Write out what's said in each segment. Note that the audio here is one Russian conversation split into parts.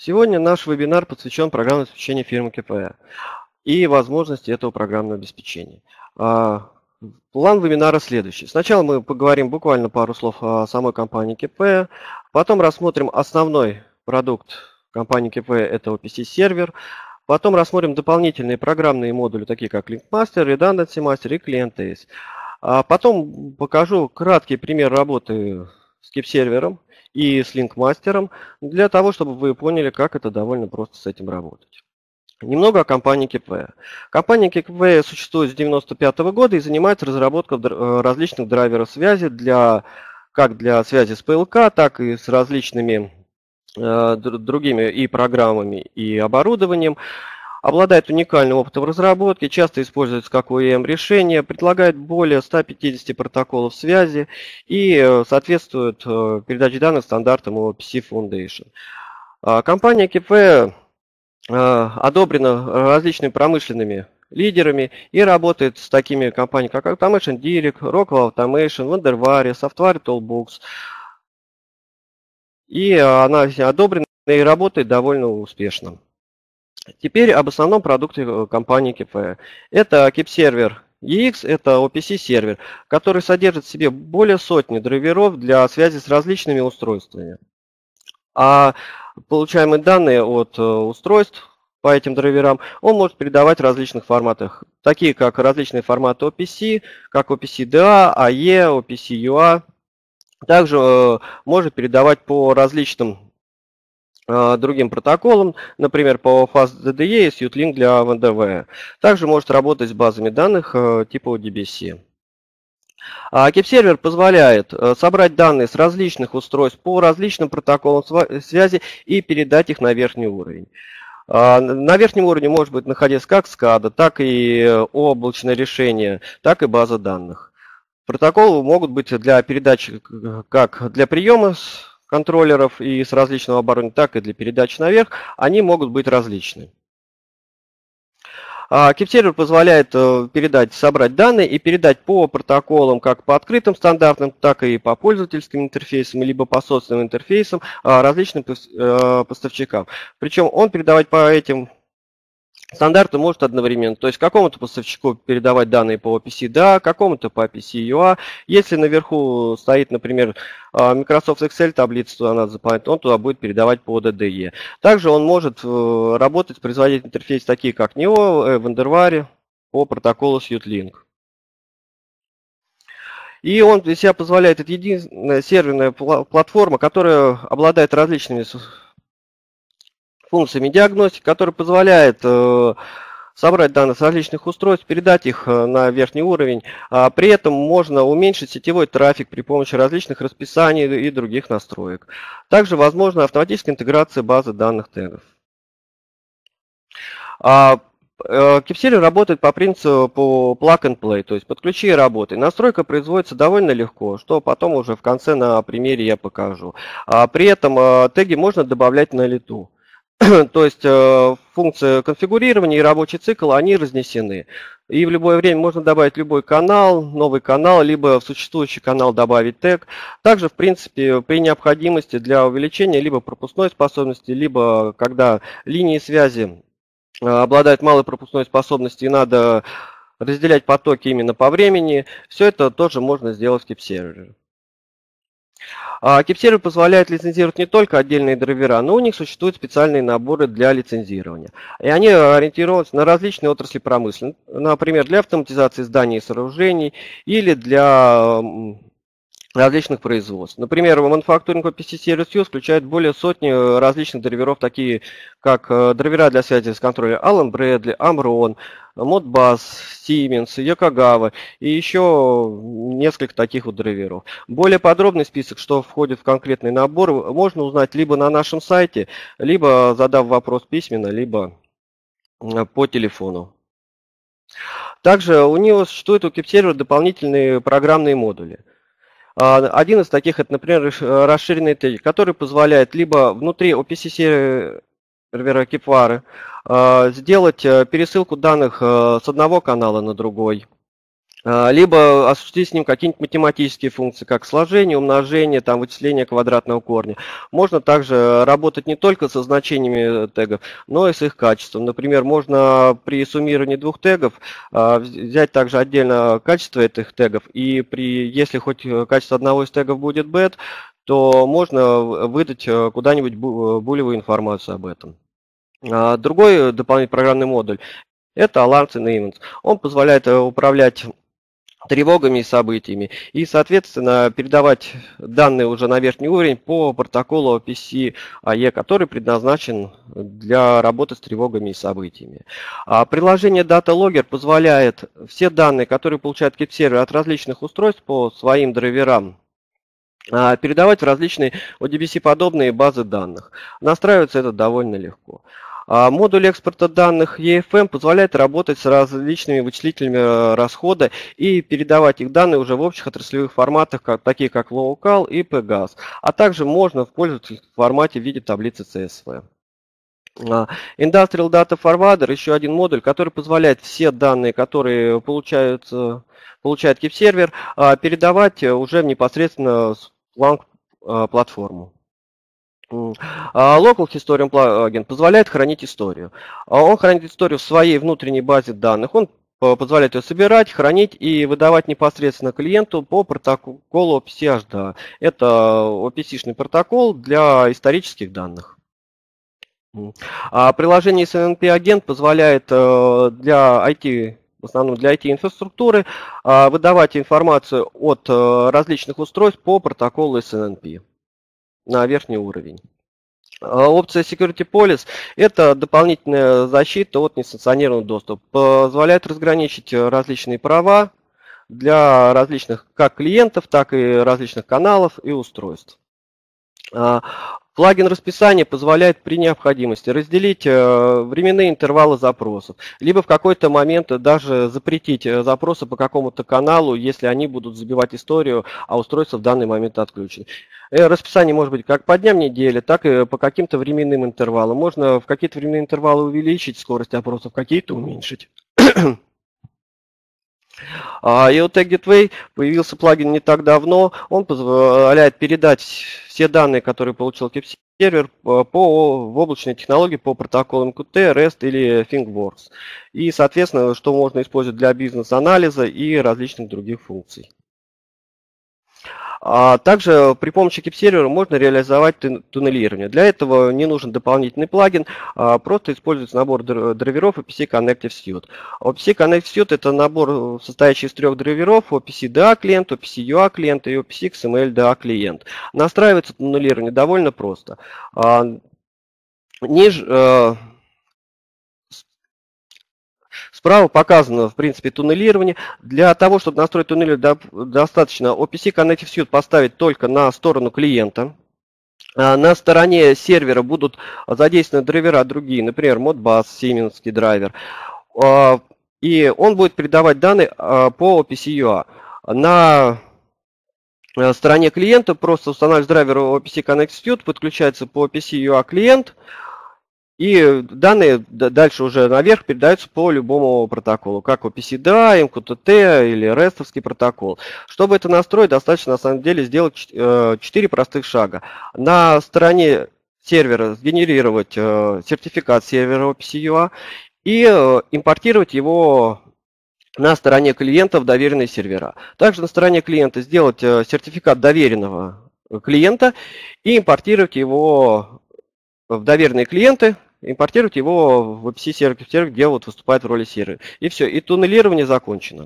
Сегодня наш вебинар посвящен программному обеспечению фирмы КП и возможности этого программного обеспечения. План вебинара следующий. Сначала мы поговорим буквально пару слов о самой компании КП, потом рассмотрим основной продукт компании КП, это OPC-сервер, потом рассмотрим дополнительные программные модули, такие как LinkMaster, Redundancy Master и Client Ace. Потом покажу краткий пример работы с кип-сервером и с LinkMaster, для того, чтобы вы поняли, как это довольно просто с этим работать. Немного о компании КП. Компания КП существует с 1995 года и занимается разработкой различных драйверов связи как для связи с ПЛК, так и с различными другими и программами, и оборудованием. Обладает уникальным опытом разработки, часто используется как OEM-решение, предлагает более 150 протоколов связи и соответствует передаче данных стандартам OPC Foundation. Компания КП одобрена различными промышленными лидерами и работает с такими компаниями, как Automation Direct, Rockwell Automation, Wonderware, Software Toolbox. И она одобрена и работает довольно успешно. Теперь об основном продукте компании КП. Это кип-сервер EX, это OPC-сервер, который содержит в себе более сотни драйверов для связи с различными устройствами. А получаемые данные от устройств по этим драйверам он может передавать в различных форматах, такие как различные форматы OPC, как OPC-DA, AE, OPC-UA. Также может передавать по различным другим протоколам, например, по FastDDE и SuiteLink для Wonderware. Также может работать с базами данных типа ODBC. Кип-сервер позволяет собрать данные с различных устройств по различным протоколам связи и передать их на верхний уровень. На верхнем уровне может быть находиться как SCADA, так и облачное решение, так и база данных. Протоколы могут быть для передачи как для приема контроллеров и с различного оборудования, так и для передачи наверх, они могут быть различны. Кип-сервер позволяет собрать данные и передать по протоколам как по открытым стандартам, так и по пользовательским интерфейсам, либо по собственным интерфейсам различным поставщикам. Причем он передавать по этим стандартам может одновременно, то есть какому-то поставщику передавать данные по OPC-DA, какому-то по OPC-UA. Если наверху стоит, например, Microsoft Excel таблица, она заполняет, он туда будет передавать по DDE. Также он может работать, производить интерфейс такие как NEO, Wonderware по протоколу SuiteLink. И он для себя позволяет, это единственная серверная платформа, которая обладает различными функциями диагностики, которая позволяет собрать данные с различных устройств, передать их на верхний уровень. При этом можно уменьшить сетевой трафик при помощи различных расписаний и других настроек. Также возможна автоматическая интеграция базы данных тегов. Кип-сервер работает по принципу plug and play, то есть подключи и работай. Настройка производится довольно легко, что потом уже в конце на примере я покажу. При этом теги можно добавлять на лету. То есть функция конфигурирования и рабочий цикл, они разнесены. И в любое время можно добавить любой канал, новый канал, либо в существующий канал добавить тег. Также, в принципе, при необходимости для увеличения либо пропускной способности, либо когда линии связи обладают малой пропускной способностью и надо разделять потоки именно по времени, все это тоже можно сделать в кип-сервере. Кип-сервер позволяет лицензировать не только отдельные драйвера, но у них существуют специальные наборы для лицензирования. И они ориентированы на различные отрасли промышленности, например, для автоматизации зданий и сооружений или для различных производств. Например, мануфактуринг OPC Service Use включает более сотни различных драйверов, такие как драйвера для связи с контролем Allen Bradley, Amron, Modbus, Siemens, Yokogawa и еще несколько таких вот драйверов. Более подробный список, что входит в конкретный набор, можно узнать либо на нашем сайте, либо задав вопрос письменно, либо по телефону. Также у него существуют у кип-сервера дополнительные программные модули. Один из таких, это, например, расширенный теги, который позволяет либо внутри OPC-сервера KeepWare сделать пересылку данных с одного канала на другой, либо осуществить с ним какие-нибудь математические функции, как сложение, умножение, там, вычисление квадратного корня. Можно также работать не только со значениями тегов, но и с их качеством. Например, можно при суммировании двух тегов взять также отдельно качество этих тегов, и если хоть качество одного из тегов будет bad, то можно выдать куда-нибудь булевую информацию об этом. Другой дополнительный программный модуль – это Alarms and Events. Он позволяет управлять тревогами и событиями, и, соответственно, передавать данные уже на верхний уровень по протоколу OPC-AE, который предназначен для работы с тревогами и событиями. Приложение Data Logger позволяет все данные, которые получает KIP-сервер от различных устройств по своим драйверам, передавать в различные ODBC-подобные базы данных. Настраивается это довольно легко. Модуль экспорта данных EFM позволяет работать с различными вычислителями расхода и передавать их данные уже в общих отраслевых форматах, такие как LOCAL и PGAS, а также можно пользоваться их в формате в виде таблицы CSV. Industrial Data Forwarder – еще один модуль, который позволяет все данные, которые получает KIP-сервер, передавать уже непосредственно в Splunk-платформу. Local Historian Plugin позволяет хранить историю. Он хранит историю в своей внутренней базе данных. Он позволяет ее собирать, хранить и выдавать непосредственно клиенту по протоколу OPC-HDA. Это OPC-шный протокол для исторических данных. Приложение SNMP-агент позволяет для IT, в основном для IT-инфраструктуры, выдавать информацию от различных устройств по протоколу SNMP на верхний уровень. Опция Security Police – это дополнительная защита от несанкционированного доступа. Позволяет разграничить различные права для различных как клиентов, так и различных каналов и устройств. Плагин расписания позволяет при необходимости разделить временные интервалы запросов, либо в какой-то момент даже запретить запросы по какому-то каналу, если они будут забивать историю, а устройство в данный момент отключено. Расписание может быть как по дням недели, так и по каким-то временным интервалам. Можно в какие-то временные интервалы увеличить скорость опросов, какие-то уменьшить. EOTech Gateway появился плагин не так давно. Он позволяет передать все данные, которые получил KIP-сервер в облачной технологии по протоколам MQTT, REST или ThingWorks. И, соответственно, что можно использовать для бизнес-анализа и различных других функций. Также при помощи KIP-сервера можно реализовать туннелирование. Для этого не нужен дополнительный плагин, просто используется набор драйверов OPC Connective Suite. OPC Connective Suite – это набор, состоящий из трех драйверов: OPC DA клиент, OPC UA клиент и OPC XML DA клиент. Настраивается туннелирование довольно просто. Справа показано, в принципе, туннелирование. Для того, чтобы настроить туннелирование, достаточно OPC Connective Suite поставить только на сторону клиента. На стороне сервера будут задействованы драйвера другие, например, Modbus, Siemens драйвер. И он будет передавать данные по OPC UA. На стороне клиента просто устанавливается драйвер OPC Connective Suite, подключается по OPC UA клиент. И данные дальше уже наверх передаются по любому протоколу, как OPC-DA, MQTT или REST-овский протокол. Чтобы это настроить, достаточно на самом деле сделать 4 простых шага. На стороне сервера сгенерировать сертификат сервера OPC-UA и импортировать его на стороне клиента в доверенные сервера. Также на стороне клиента сделать сертификат доверенного клиента и импортировать его в доверенные клиенты, импортировать его в OPC-сервер, где вот выступает в роли сервера. И все, и туннелирование закончено.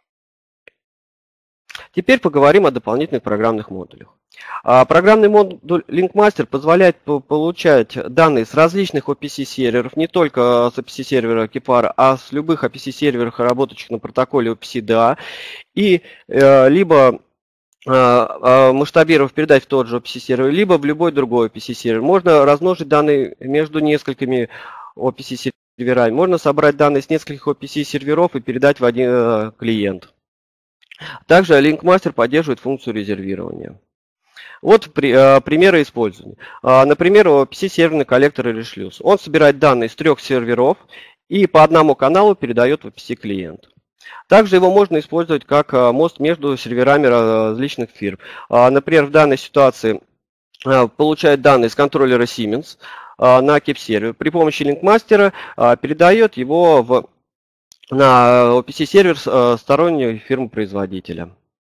Теперь поговорим о дополнительных программных модулях. Программный модуль LinkMaster позволяет получать данные с различных OPC-серверов, не только с OPC-сервера Kipar, а с любых OPC-серверов, работающих на протоколе OPC-DA, и либо масштабировав передать в тот же OPC-сервер, либо в любой другой OPC-сервер. Можно размножить данные между несколькими OPC-серверами. Можно собрать данные с нескольких OPC-серверов и передать в один клиент. Также LinkMaster поддерживает функцию резервирования. Вот примеры использования. Например, OPC-серверный коллектор или шлюз. Он собирает данные с трех серверов и по одному каналу передает в OPC-клиент. Также его можно использовать как мост между серверами различных фирм. Например, в данной ситуации получает данные с контроллера Siemens на KEP-сервер. При помощи линкмастера передает его на OPC-сервер сторонней фирмы-производителя.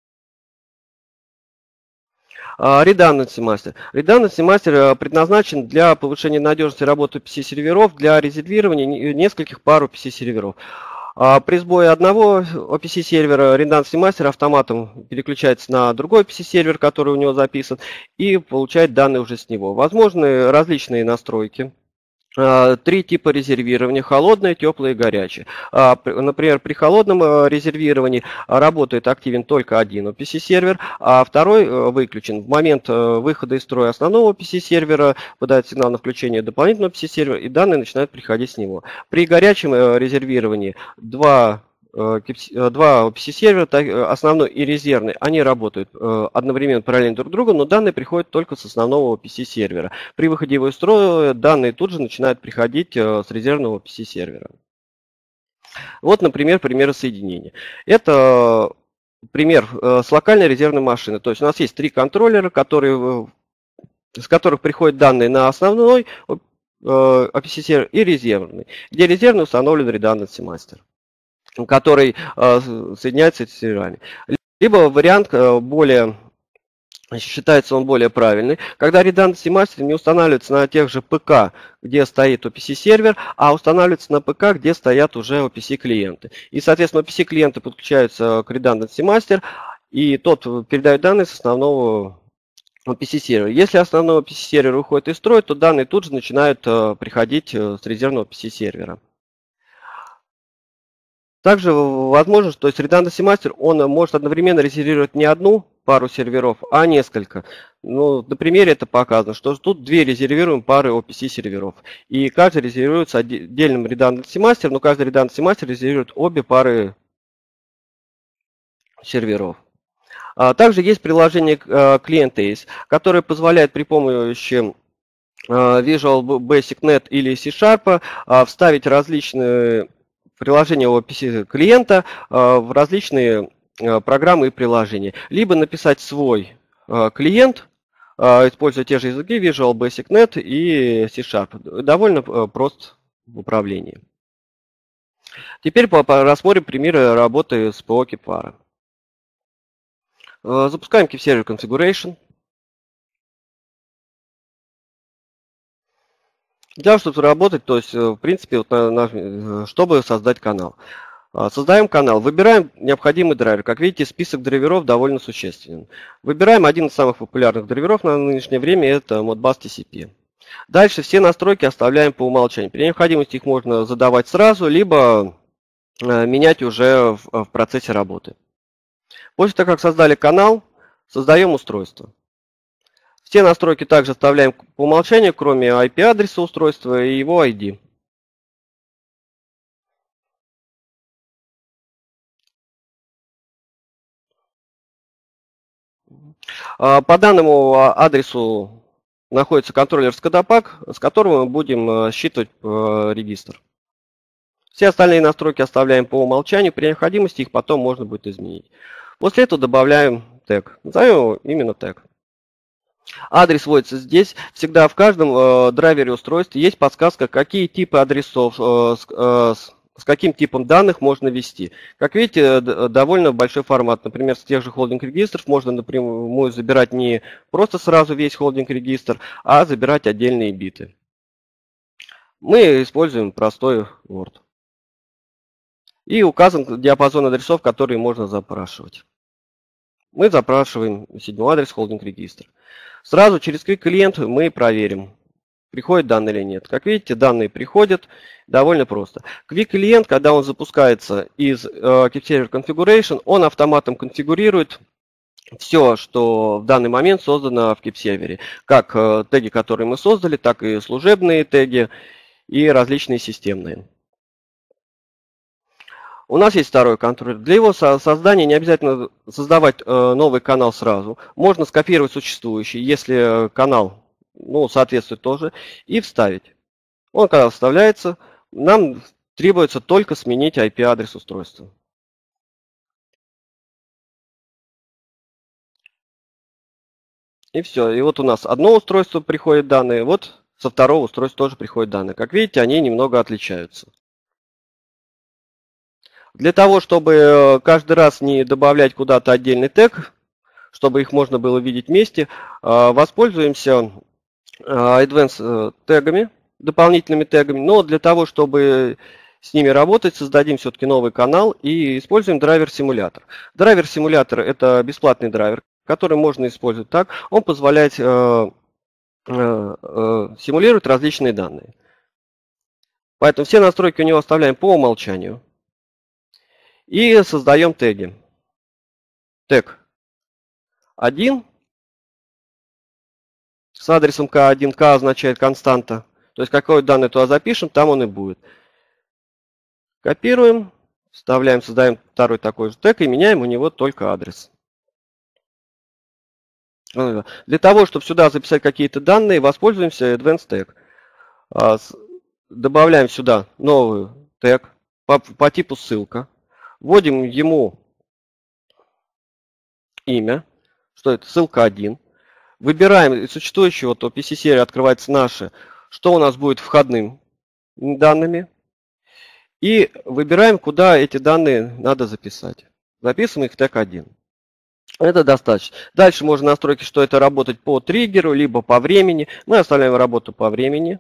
Redundancy Master. Redundancy Master предназначен для повышения надежности работы OPC-серверов, для резервирования нескольких пар OPC-серверов. При сбое одного OPC-сервера Redundancy Master автоматом переключается на другой OPC-сервер, который у него записан, и получает данные уже с него. Возможны различные настройки. 3 типа резервирования: холодное, теплое и горячее. Например, при холодном резервировании работает активен только один OPC-сервер, а второй выключен. В момент выхода из строя основного OPC-сервера подает сигнал на включение дополнительного OPC-сервера, и данные начинают приходить с него. При горячем резервировании два OPC-сервера, основной и резервный, они работают одновременно параллельно друг другу, но данные приходят только с основного OPC-сервера. При выходе его из строя данные тут же начинают приходить с резервного OPC-сервера. Вот, например, примеры соединения. Это пример с локальной резервной машины. То есть у нас есть 3 контроллера, с которых приходят данные на основной OPC-сервер и резервный, где резервный установлен Redundancy Master, который соединяется с этими серверами. Либо вариант считается он более правильный, когда Redundancy Master не устанавливается на тех же ПК, где стоит OPC-сервер, а устанавливается на ПК, где стоят уже OPC-клиенты. И, соответственно, OPC-клиенты подключаются к Redundancy Master, и тот передает данные с основного OPC-сервера. Если основной OPC-сервер уходит из строя, то данные тут же начинают приходить с резервного OPC-сервера. Также возможно, что Redundancy Master он может одновременно резервировать не одну пару серверов, а несколько. Ну, на примере это показано, что тут 2 резервируемые пары OPC серверов. И каждый резервируется отдельным Redundancy Master, но каждый Redundancy Master резервирует обе пары серверов. Также есть приложение Client Ace, которое позволяет при помощи Visual Basic Net или C# вставить различные приложения OPC клиента в различные программы и приложения. Либо написать свой клиент, используя те же языки Visual Basic Net и C#. Довольно прост в управлении. Теперь рассмотрим примеры работы с ПО KEP-VAR. Запускаем KEP Server Configuration. Для того, чтобы работать, то есть, в принципе, чтобы создать канал. Создаем канал, выбираем необходимый драйвер. Как видите, список драйверов довольно существенен. Выбираем один из самых популярных драйверов на нынешнее время, это Modbus TCP. Дальше все настройки оставляем по умолчанию. При необходимости их можно задавать сразу, либо менять уже в процессе работы. После того, как создали канал, создаем устройство. Все настройки также оставляем по умолчанию, кроме IP-адреса устройства и его ID. По данному адресу находится контроллер SCADAPACK, с которого мы будем считывать регистр. Все остальные настройки оставляем по умолчанию, при необходимости их потом можно будет изменить. После этого добавляем тег. Назовем его именно тег. Адрес вводится здесь. Всегда в каждом драйвере устройства есть подсказка, какие типы адресов с каким типом данных можно ввести. Как видите, довольно большой формат. Например, с тех же холдинг-регистров можно напрямую забирать не просто сразу весь холдинг-регистр, а забирать отдельные биты. Мы используем простой Word. И указан диапазон адресов, которые можно запрашивать. Мы запрашиваем 7 адрес холдинг-регистр. Сразу через Quick Client мы проверим, приходят данные или нет. Как видите, данные приходят довольно просто. Quick Client, когда он запускается из KEP Server Configuration, он автоматом конфигурирует все, что в данный момент создано в KEP Server. Как теги, которые мы создали, так и служебные теги и различные системные. У нас есть второй контроллер. Для его создания не обязательно создавать новый канал сразу. Можно скопировать существующий, если канал соответствует тоже, и вставить. Он, когда вставляется, нам требуется только сменить IP-адрес устройства. И все. И вот у нас одно устройство приходят данные, вот со второго устройства тоже приходят данные. Как видите, они немного отличаются. Для того, чтобы каждый раз не добавлять куда-то отдельный тег, чтобы их можно было видеть вместе, воспользуемся Advanced тегами, дополнительными тегами. Но для того, чтобы с ними работать, создадим все-таки новый канал и используем драйвер-симулятор. Драйвер-симулятор – это бесплатный драйвер, который можно использовать так. Он позволяет симулировать различные данные. Поэтому все настройки у него оставляем по умолчанию. И создаем теги. Тег 1 с адресом k1. K означает константа. То есть какой данные туда запишем, там он и будет. Копируем, вставляем, создаем второй такой же тег и меняем у него только адрес. Для того, чтобы сюда записать какие-то данные, воспользуемся Advanced Tag. Добавляем сюда новый тег по типу ссылка. Вводим ему имя, что это ссылка 1. Выбираем из существующего, то PC-серии открывается наше, что у нас будет входным данными. И выбираем, куда эти данные надо записать. Записываем их в тег 1. Это достаточно. Дальше можно настройки, что это работать по триггеру, либо по времени. Мы оставляем работу по времени.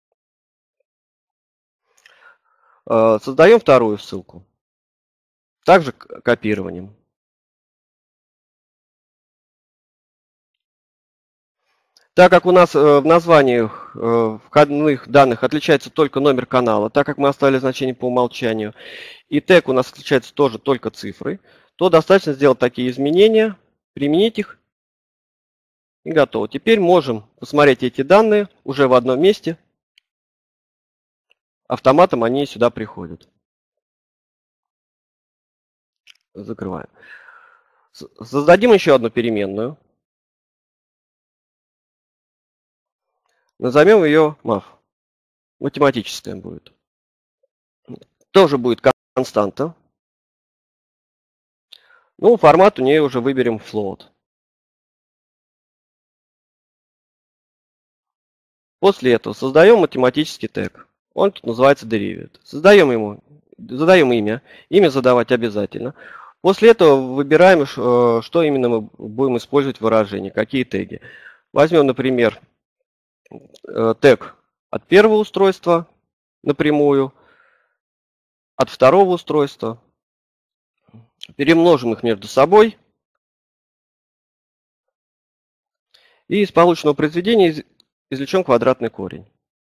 Создаем вторую ссылку. Также копированием. Так как у нас в названиях входных данных отличается только номер канала, так как мы оставили значение по умолчанию, и тег у нас отличается тоже только цифрой, то достаточно сделать такие изменения, применить их и готово. Теперь можем посмотреть эти данные уже в одном месте. Автоматом они сюда приходят. Закрываем. Создадим еще одну переменную. Назовем ее math. Математическая будет. Тоже будет константа. Ну, формат у нее уже выберем float. После этого создаем математический тег. Он тут называется derivative. Задаем имя. Имя задавать обязательно. После этого выбираем, что именно мы будем использовать в выражении, какие теги. Возьмем, например, тег от первого устройства напрямую, от второго устройства. Перемножим их между собой. И из полученного произведения извлечем квадратный корень.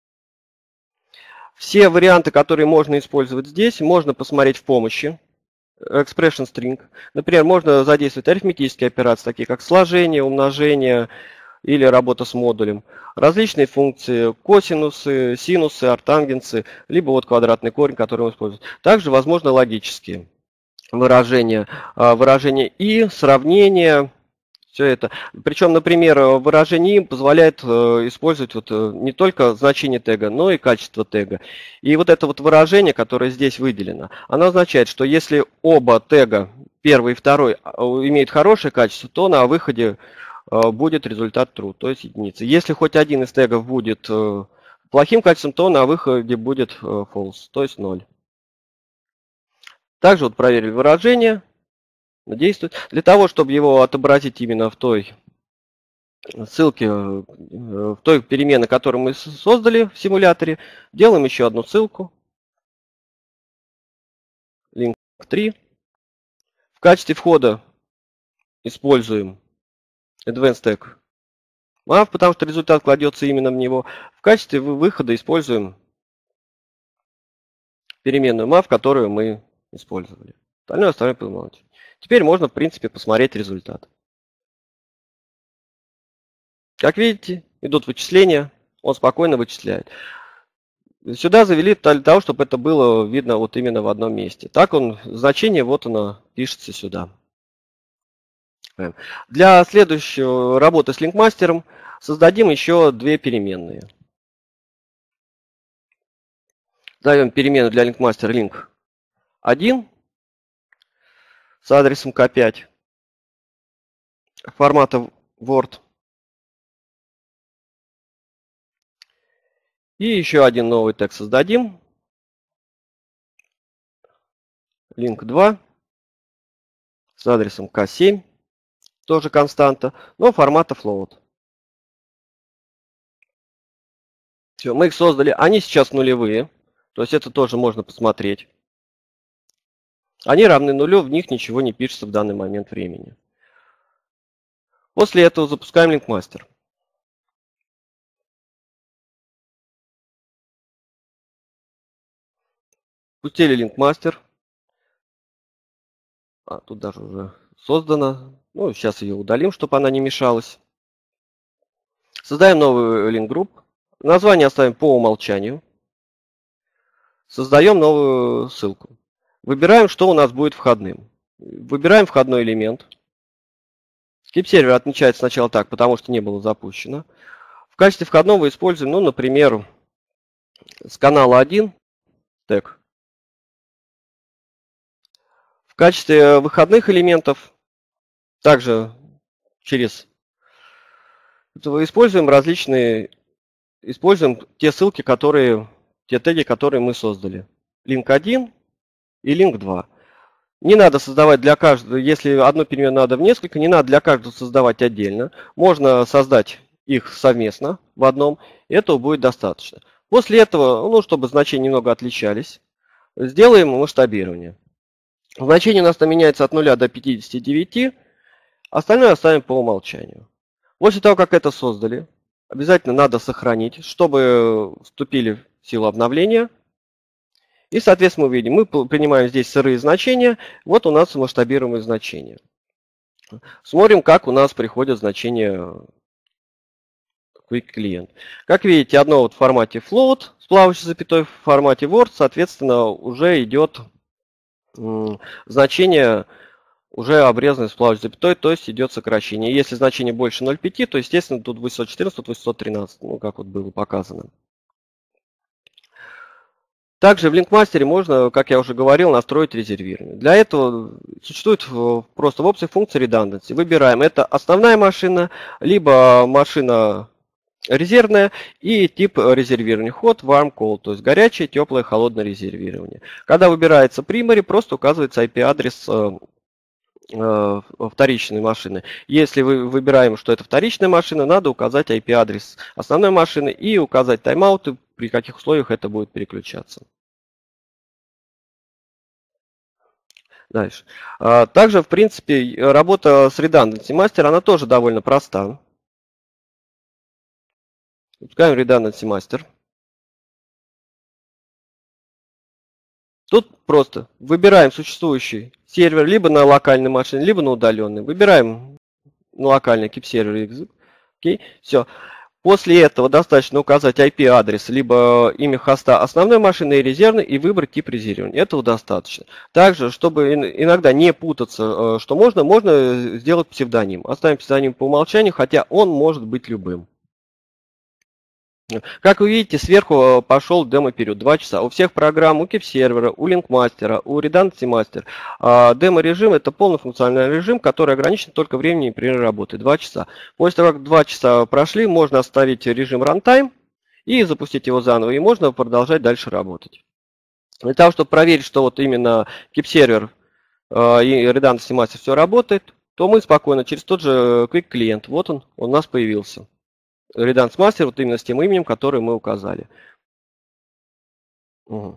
Все варианты, которые можно использовать здесь, можно посмотреть в помощи. Expression string. Например, можно задействовать арифметические операции, такие как сложение, умножение или работа с модулем. Различные функции, косинусы, синусы, артангенсы, либо вот квадратный корень, который мы используем. Также возможно логические выражения. Выражение и, сравнение. Все это. Причем, например, выражение им позволяет использовать вот не только значение тега, но и качество тега. И вот это вот выражение, которое здесь выделено, оно означает, что если оба тега, первый и второй, имеют хорошее качество, то на выходе будет результат true, то есть единица. Если хоть один из тегов будет плохим качеством, то на выходе будет false, то есть 0. Также вот проверили выражение. Действует. Для того, чтобы его отобразить именно в той ссылке, в той переменной, которую мы создали в симуляторе, делаем еще одну ссылку. Link 3. В качестве входа используем Advanced Tag Math, потому что результат кладется именно в него. В качестве выхода используем переменную math, которую мы использовали. Остальное оставляем по умолчанию. Теперь можно, в принципе, посмотреть результат. Как видите, идут вычисления, он спокойно вычисляет. Сюда завели для того, чтобы это было видно вот именно в одном месте. Так значение, вот оно, пишется сюда. Для следующей работы с линкмастером создадим еще две переменные. Даем переменную для линкмастера link 1 с адресом k5 формата Word. И еще один новый тег создадим. Link 2 с адресом k7, тоже константа, но формата float. Все, мы их создали. Они сейчас нулевые. То есть это тоже можно посмотреть. Они равны нулю, в них ничего не пишется в данный момент времени. После этого запускаем LinkMaster. Пустили LinkMaster. Тут даже уже создано. Ну, сейчас ее удалим, чтобы она не мешалась. Создаем новый link group. Название оставим по умолчанию. Создаем новую ссылку. Выбираем, что у нас будет входным. Выбираем входной элемент. Skip-сервер отмечается сначала так, потому что не было запущено. В качестве входного используем, ну, например, с канала 1 тег. В качестве выходных элементов также через используем те ссылки, те теги, которые мы создали. Link 1 и Link 2. Не надо создавать для каждого, если одну переменную надо в несколько, не надо для каждого создавать отдельно. Можно создать их совместно в одном, и этого будет достаточно. После этого, ну, чтобы значения немного отличались, сделаем масштабирование. Значение у нас там меняется от 0 до 59, остальное оставим по умолчанию. После того, как это создали, обязательно надо сохранить, чтобы вступили в силу обновления. И, соответственно, мы видим, мы принимаем здесь сырые значения. Вот у нас масштабируемые значения. Смотрим, как у нас приходят значения Quick Client. Как видите, одно вот в формате float с плавающей запятой, в формате word, соответственно, уже идет значение уже обрезанное с плавающей запятой, то есть идет сокращение. Если значение больше 0,5, то, естественно, тут 814, тут 813, ну, как вот было показано. Также в LinkMaster можно, как я уже говорил, настроить резервирование. Для этого существует просто в опции функция redundancy. Выбираем, это основная машина, либо машина резервная и тип резервирования. Hot, warm, cold, то есть горячее, теплое, холодное резервирование. Когда выбирается primary, просто указывается IP-адрес вторичной машины. Если мы выбираем, что это вторичная машина, надо указать IP-адрес основной машины и указать тайм-ауты, при каких условиях это будет переключаться. Дальше. Также, в принципе, работа с Redundancy Master, она тоже довольно проста. Запускаем Redundancy Master. Тут просто выбираем существующий сервер либо на локальной машине, либо на удаленной. Выбираем на локальный KEEP-сервер. Окей, все. После этого достаточно указать IP-адрес, либо имя хоста основной машины и резервной, и выбрать тип резервирования. Этого достаточно. Также, чтобы иногда не путаться, что можно сделать псевдоним. Оставим псевдоним по умолчанию, хотя он может быть любым. Как вы видите, сверху пошел демо-период 2 часа. У всех программ, у KEEP-сервера, у LinkMaster, у Redundancy Master демо-режим – это полный функциональный режим, который ограничен только временем при работе 2 часа. После того, как 2 часа прошли, можно оставить режим runtime и запустить его заново, и можно продолжать дальше работать. Для того, чтобы проверить, что вот именно KEEP-сервер и Redundancy Master все работает, то мы спокойно через тот же Quick Client, вот он у нас появился. Redundancy Master вот именно с тем именем, которое мы указали. Угу.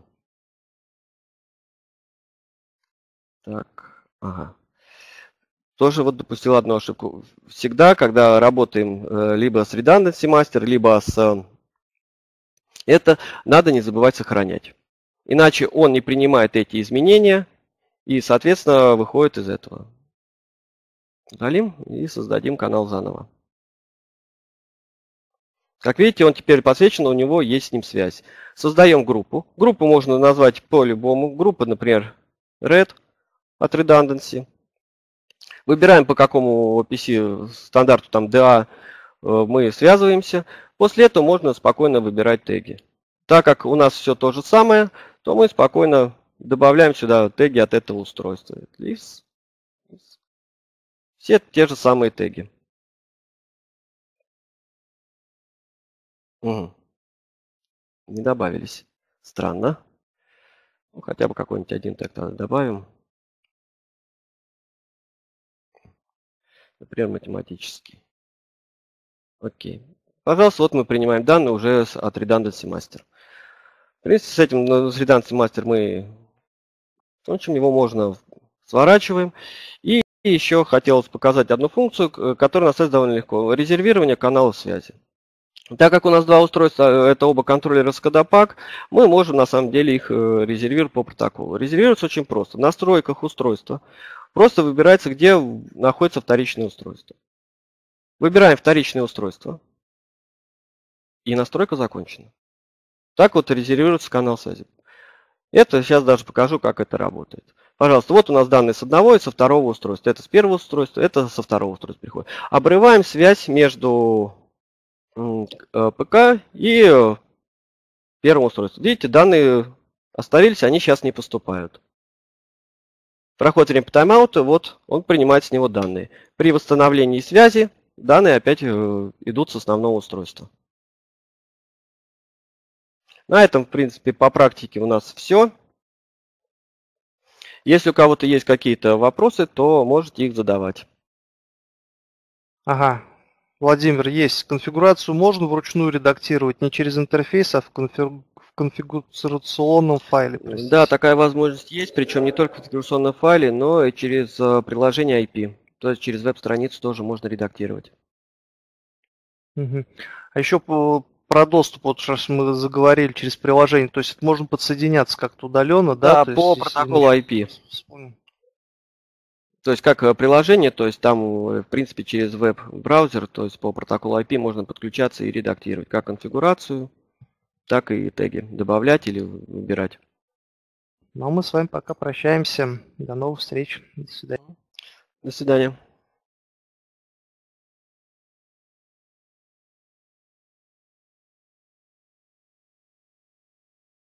Так, ага. Тоже вот допустил одну ошибку. Всегда, когда работаем либо с Redundancy Master, либо с это, надо не забывать сохранять. Иначе он не принимает эти изменения и, соответственно, выходит из этого. Удалим и создадим канал заново. Как видите, он теперь подсвечен, у него есть с ним связь. Создаем группу. Группу можно назвать по-любому. Группа, например, Red от Redundancy. Выбираем, по какому PC стандарту там DA мы связываемся. После этого можно спокойно выбирать теги. Так как у нас все то же самое, то мы спокойно добавляем сюда теги от этого устройства. Все те же самые теги. Угу. Не добавились. Странно. Ну, хотя бы какой-нибудь один тег добавим. Например, математический. Окей. Пожалуйста, вот мы принимаем данные уже от Redundancy Master. В принципе, с этим с Redundancy Master мы закончим. Его можно сворачиваем. И еще хотелось показать одну функцию, которая на довольно легко. Резервирование каналов связи. Так как у нас два устройства, это оба контроллера SCADA-PAC, мы можем на самом деле их резервировать по протоколу. Резервируется очень просто. В настройках устройства просто выбирается, где находится вторичное устройство. Выбираем вторичное устройство. И настройка закончена. Так вот резервируется канал связи. Это сейчас даже покажу, как это работает. Пожалуйста, вот у нас данные с одного и со второго устройства. Это с первого устройства, это со второго устройства приходит. Обрываем связь между ПК и первым устройством. Видите, данные оставились, они сейчас не поступают. Проходит время по тайм-ауту, вот он принимает с него данные. При восстановлении связи данные опять идут с основного устройства. На этом, в принципе, по практике у нас все. Если у кого-то есть какие-то вопросы, то можете их задавать. Ага. Владимир, есть. Конфигурацию можно вручную редактировать не через интерфейс, а в конфигурационном файле. Простите. Да, такая возможность есть, причем не только в конфигурационном файле, но и через приложение IP. То есть через веб-страницу тоже можно редактировать. Угу. А еще про доступ, вот раз мы заговорили через приложение, то есть это можно подсоединяться как-то удаленно, да? Да, по протоколу IP. Вспомнил. То есть как приложение, то есть там, в принципе, через веб-браузер, то есть по протоколу IP можно подключаться и редактировать как конфигурацию, так и теги добавлять или выбирать. Ну а мы с вами пока прощаемся. До новых встреч. До свидания. До свидания.